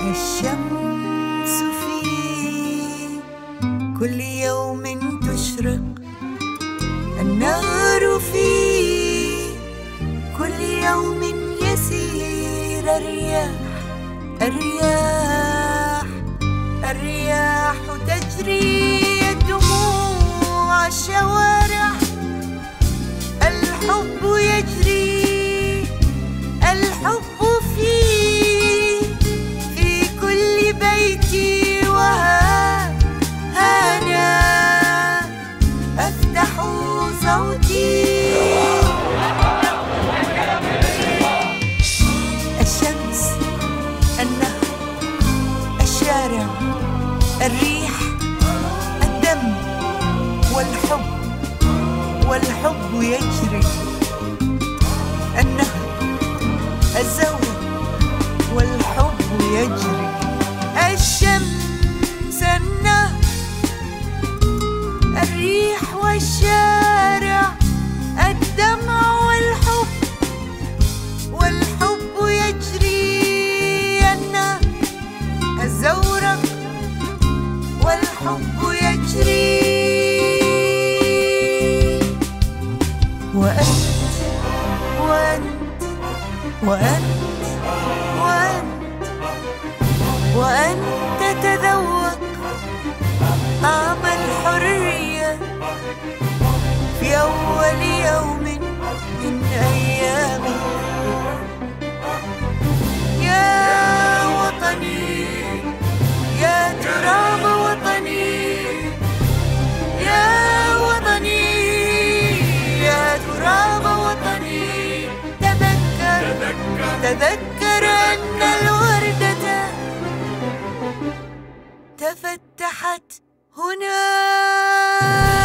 الشمس في كل يوم تشرق، النهر في كل يوم يسير، الرياح تجري، دموع الشوارع، الحب يجري، الحب في كل بيت، وهنا أفتح صوتي. الشمس، النهر، الشارع، الريح، الدم، والحب يجري، النهر، الزوج، والحب يجري. الشمس، النهر، الريح والشارع، الدمع والحب يجري، النهر، الزورق، والحب يجري. وأنت تذوق طعم الحرية في أول يوم من أيامك. يا وطني، يا تراب وطني، يا وطني، يا تراب وطني، تذكر أن الوردة تفتحت هنا.